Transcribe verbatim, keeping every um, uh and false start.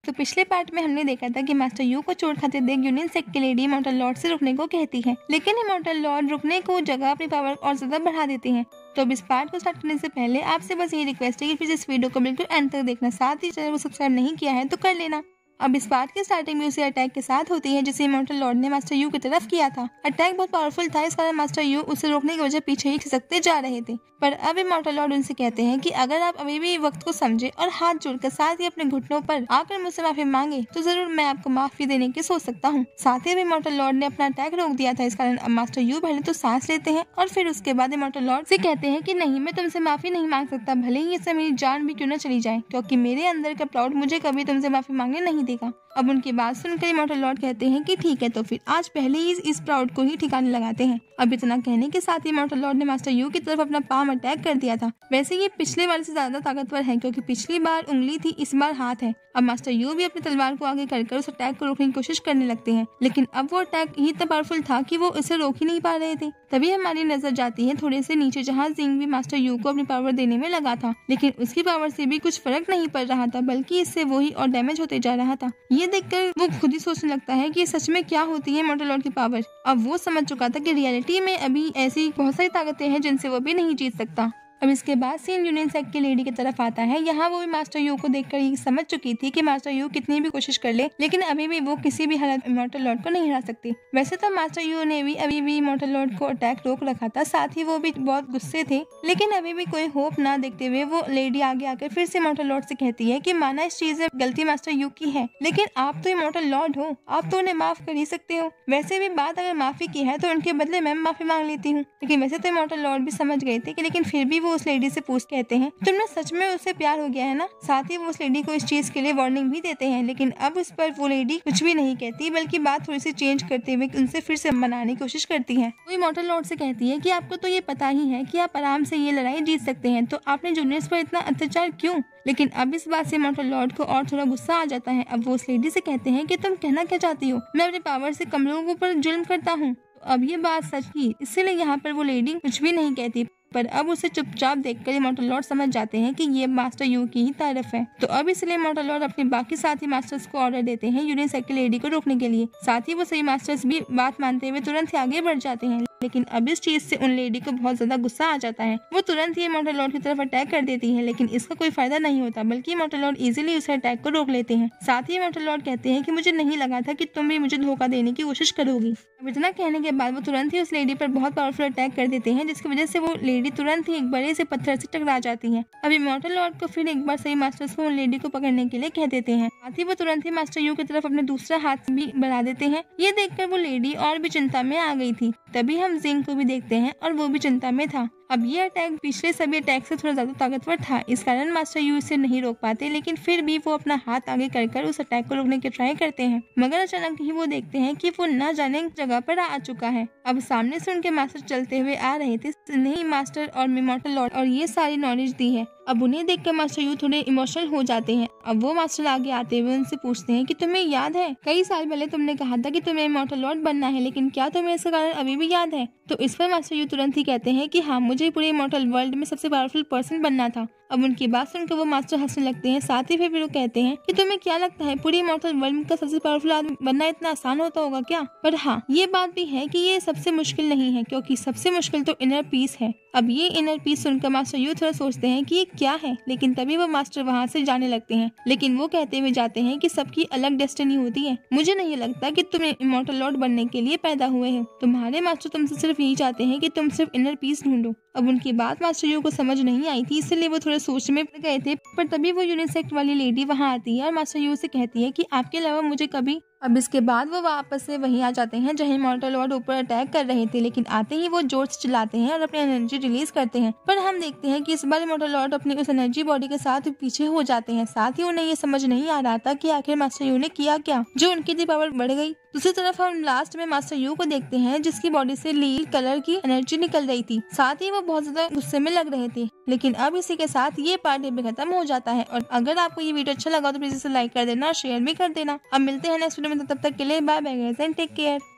तो पिछले पार्ट में हमने देखा था कि मास्टर यू को चोट खाते देख यूनियन सेक्ट की लेडी इमॉर्टल लॉर्ड से रुकने को कहती है, लेकिन इमॉर्टल लॉर्ड रुकने को जगह अपनी पावर और ज्यादा बढ़ा देते हैं। तो अब इस पार्ट को स्टार्ट करने से पहले आपसे बस ये रिक्वेस्ट है कि प्लीज इस वीडियो को बिल्कुल अंत तक देखना, साथ ही चैनल को सब्सक्राइब नहीं किया है तो कर लेना। अब इस पार्ट की स्टार्टिंग में उसे अटैक के साथ होती है जिसे इमॉर्टल लॉर्ड ने मास्टर यू की तरफ किया था। अटैक बहुत पावरफुल था, इस कारण मास्टर यू उसे रोकने की वजह पीछे ही खिसकते जा रहे थे। पर अब इमॉर्टल लॉर्ड उनसे कहते हैं कि अगर आप अभी भी वक्त को समझे और हाथ जोड़कर साथ ही अपने घुटनों पर आकर मुझसे माफी मांगे तो जरूर मैं आपको माफी देने की सोच सकता हूँ। साथ ही इमॉर्टल लॉर्ड ने अपना अटैक रोक दिया था, इस कारण अब मास्टर यू पहले तो सांस लेते हैं और फिर उसके बाद इमॉर्टल लॉर्ड से कहते हैं कि नहीं, मैं तुमसे माफी नहीं मांग सकता, भले ही इससे मेरी जान भी क्यों न चली जाए, क्योंकि मेरे अंदर का प्राउड मुझे कभी तुमसे माफी मांगने नहीं देगा। अब उनकी बात सुनकर इमॉर्टल लॉर्ड कहते हैं कि ठीक है, तो फिर आज पहले ही इस प्राउड को ही ठिकाने लगाते हैं। अब इतना कहने के साथ ही इमॉर्टल लॉर्ड ने मास्टर यू की तरफ अपना पाम अटैक कर दिया था। वैसे ये पिछले बार से ज्यादा ताकतवर है, क्योंकि पिछली बार उंगली थी, इस बार हाथ है। अब मास्टर यू भी अपनी तलवार को आगे कर कर उस अटैक को रोकने की कोशिश करने लगते हैं, लेकिन अब वो अटैक ही इतना पावरफुल था कि वो इसे रोक ही नहीं पा रहे थे। तभी हमारी नजर जाती है थोड़े से नीचे, जहाँ जिंग भी मास्टर यू को अपनी पावर देने में लगा था, लेकिन उसकी पावर से भी कुछ फर्क नहीं पड़ रहा था, बल्कि इससे वही और डैमेज होते जा रहा था। ये देखकर वो खुद ही सोचने लगता है कि सच में क्या होती है इमॉर्टल लॉर्ड की पावर। अब वो समझ चुका था कि रियलिटी में अभी ऐसी बहुत सारी ताकतें हैं जिनसे वो भी नहीं जीत सकता। अब इसके बाद सीन यूनियन सेक्ट की लेडी की तरफ आता है। यहाँ वो भी मास्टर यू को देखकर ये समझ चुकी थी कि मास्टर यू कितनी भी कोशिश कर ले, लेकिन अभी भी वो किसी भी हालत में इमॉर्टल लॉर्ड को नहीं हरा सकती। वैसे तो मास्टर यू ने भी अभी भी इमॉर्टल लॉर्ड को अटैक रोक रखा था, साथ ही वो भी बहुत गुस्से थे, लेकिन अभी भी कोई होप ना देखते हुए वो लेडी आगे आकर फिर से इमॉर्टल लॉर्ड से कहती है कि माना इस चीज में गलती मास्टर यू की है, लेकिन आप तो इमॉर्टल लॉर्ड हो, आप तो उन्हें माफ कर ही सकते हो। वैसे भी बात अगर माफी की है तो उनके बदले मैं माफी मांग लेती हूँ। लेकिन वैसे तो इमॉर्टल लॉर्ड भी समझ गए थे कि लेकिन फिर भी वो उस लेडी से पूछ कहते हैं तुमने सच में उससे प्यार हो गया है ना। साथ ही वो उस लेडी को इस चीज के लिए वार्निंग भी देते हैं, लेकिन अब उस पर वो लेडी कुछ भी नहीं कहती, बल्कि बात थोड़ी सी चेंज करते हुए उनसे फिर से मनाने की कोशिश करती है। वो इमॉर्टल लॉर्ड से कहती है कि आपको तो ये पता ही है कि आप आराम से ये लड़ाई जीत सकते हैं, तो आपने जूनियर्स पर इतना अत्याचार क्यों। लेकिन अब इस बात से इमॉर्टल लॉर्ड को और थोड़ा गुस्सा आ जाता है। अब वो उस लेडी से कहते हैं कि तुम कहना क्या चाहती हो, मैं अपनी पावर से कम लोगों पर जुल्म करता हूँ। अब ये बात सच थी, इसलिए यहाँ पर वो लेडी कुछ भी नहीं कहती, पर अब उसे चुपचाप देखकर इमॉर्टल लॉर्ड समझ जाते हैं कि ये मास्टर यू की ही तारीफ है। तो अब इसलिए इमॉर्टल लॉर्ड अपने बाकी साथी मास्टर्स को ऑर्डर देते हैं यूनियन सेक्ट की लेडी को रोकने के लिए। साथ ही वो सभी मास्टर्स भी बात मानते हुए तुरंत ही आगे बढ़ जाते हैं, लेकिन अब इस चीज से उन लेडी को बहुत ज्यादा गुस्सा आ जाता है। वो तुरंत ही इमॉर्टल लॉर्ड की तरफ अटैक कर देती है, लेकिन इसका कोई फायदा नहीं होता, बल्कि इमॉर्टल लॉर्ड इजीली उस अटैक को रोक लेते हैं। साथ ही इमॉर्टल लॉर्ड कहते हैं कि मुझे नहीं लगा था कि तुम भी मुझे धोखा देने की कोशिश करोगी। अब इतना कहने के बाद वो तुरंत ही उस लेडी पर बहुत पावरफुल अटैक कर देते हैं, जिसकी वजह से वो लेडी तुरंत ही एक बड़े से पत्थर से टकरा जाती है। अब इमॉर्टल लॉर्ड को फिर एक बार सही मास्टर्स को उन लेडी को पकड़ने के लिए कह देते हैं। साथ ही वो तुरंत ही मास्टर यू की तरफ अपने दूसरा हाथ भी बढ़ा देते हैं। ये देखकर वो लेडी और भी चिंता में आ गई थी। तभी हम जिंग को भी देखते हैं और वो भी चिंता में था। अब ये अटैक पिछले सभी अटैक से थोड़ा ज्यादा ताकतवर था, इस कारण मास्टर यू इसे नहीं रोक पाते, लेकिन फिर भी वो अपना हाथ आगे कर कर उस अटैक को रोकने की ट्राई करते हैं, मगर अचानक ही वो देखते हैं कि वो न जाने जगह पर आ चुका है। अब सामने से उनके मास्टर चलते हुए आ रहे थे, नहीं मास्टर और इमॉर्टल लॉर्ड और ये सारी नॉलेज दी है। अब उन्हें देखकर मास्टर यू थोड़े इमोशनल हो जाते हैं। अब वो मास्टर आगे आते हुए उनसे पूछते हैं कि तुम्हें याद है कई साल पहले तुमने कहा था कि तुम्हें इमॉर्टल लॉर्ड बनना है, लेकिन क्या तुम्हें इसका कारण अभी भी याद है। तो इस पर मास्टर यू तुरंत ही कहते हैं कि हाँ, मुझे पूरे इमॉर्टल वर्ल्ड में सबसे पावरफुल पर्सन बनना था। अब उनकी बात सुनकर वो मास्टर हंसने लगते हैं। साथ ही फिर वो कहते हैं कि तुम्हें क्या लगता है पूरी इमॉर्टल वर्ल्ड का सबसे पावरफुल आदमी बनना इतना आसान होता होगा क्या। पर हाँ, ये बात भी है कि ये सबसे मुश्किल नहीं है, क्योंकि सबसे मुश्किल तो इनर पीस है। अब ये इनर पीस सुनकर मास्टर यू थोड़ा सोचते हैं कि ये क्या है, लेकिन तभी वो मास्टर वहाँ से जाने लगते हैं। लेकिन वो कहते हुए जाते हैं कि सबकी अलग डेस्टिनी होती है। मुझे नहीं लगता कि तुम इमॉर्टल लॉर्ड बनने के लिए पैदा हुए हो। तुम्हारे मास्टर तुमसे सिर्फ यही चाहते हैं कि तुम सिर्फ इनर पीस ढूंढो। अब उनकी बात मास्टर यू को समझ नहीं आई थी, इसलिए वो थोड़े सोच में पड़ गए थे। पर तभी वो यूनिसेक्ट वाली लेडी वहाँ आती है और मास्टर यू से कहती है कि आपके अलावा मुझे कभी। अब इसके बाद वो वापस से वहीं आ जाते हैं जहाँ इमॉर्टल लॉर्ड ऊपर अटैक कर रहे थे, लेकिन आते ही वो जोर से चिल्लाते हैं और अपनी एनर्जी रिलीज करते हैं। पर हम देखते हैं कि इस बार इमॉर्टल लॉर्ड अपनी उस एनर्जी बॉडी के साथ पीछे हो जाते हैं। साथ ही उन्हें ये समझ नहीं आ रहा था कि आखिर मास्टर यू ने किया क्या, जो उनकी दी पावर बढ़ गई। दूसरी तरफ हम लास्ट में मास्टर यू को देखते हैं, जिसकी बॉडी से लील कलर की एनर्जी निकल रही थी। साथ ही वो बहुत ज्यादा गुस्से में लग रहे थे। लेकिन अब इसी के साथ ये पार्ट भी खत्म हो जाता है। और अगर आपको ये वीडियो अच्छा लगा तो प्लीज इसे लाइक कर देना और शेयर भी कर देना। अब मिलते हैं नेक्स्ट वीडियो में, तब तक के लिए bye bye guys and take care.